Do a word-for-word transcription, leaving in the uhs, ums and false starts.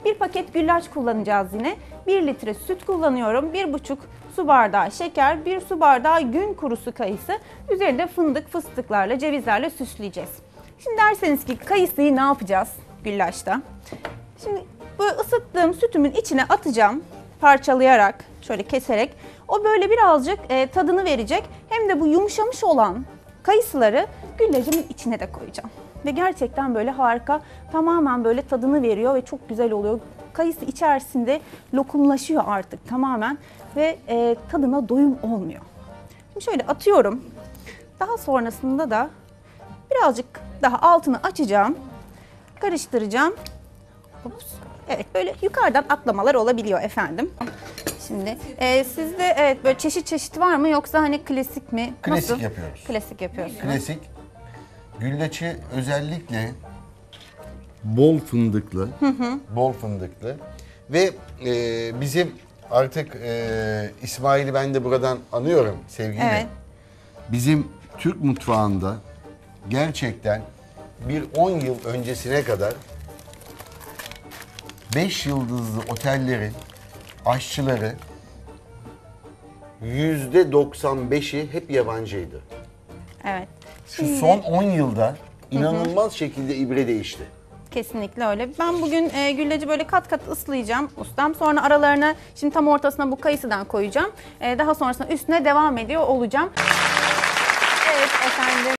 Bir paket güllaç kullanacağız yine. bir litre süt kullanıyorum. bir buçuk su bardağı şeker, bir su bardağı gün kurusu kayısı. Üzerinde fındık, fıstıklarla, cevizlerle süsleyeceğiz. Şimdi derseniz ki kayısıyı ne yapacağız güllaçta? Şimdi bu ısıttığım sütümün içine atacağım. Parçalayarak, şöyle keserek. O böyle birazcık e, tadını verecek. Hem de bu yumuşamış olan kayısıları güllacımın içine de koyacağım. Ve gerçekten böyle harika, tamamen böyle tadını veriyor ve çok güzel oluyor. Kayısı içerisinde lokumlaşıyor artık tamamen ve e, tadına doyum olmuyor. Şimdi şöyle atıyorum. Daha sonrasında da birazcık daha altını açacağım. Karıştıracağım. Ups. Evet, böyle yukarıdan atlamalar olabiliyor efendim. Şimdi e, sizde evet böyle çeşit çeşit var mı yoksa hani klasik mi? Klasik Nasıl? yapıyoruz. Klasik yapıyorsunuz. Klasik. Güllaçı özellikle bol fındıklı, hı hı. bol fındıklı ve e, bizim artık e, İsmail'i ben de buradan anıyorum sevgiyle. Evet. Bizim Türk mutfağında gerçekten bir on yıl öncesine kadar beş yıldızlı otellerin aşçıları yüzde doksan beşi hep yabancıydı. Evet. Şu Şimdi, son on yılda inanılmaz hı hı. şekilde ibre değişti. Kesinlikle öyle. Ben bugün e, güllacı böyle kat kat ıslayacağım ustam. Sonra aralarına, şimdi tam ortasına bu kayısıdan koyacağım. E, daha sonrasında üstüne devam ediyor olacağım. Evet efendim.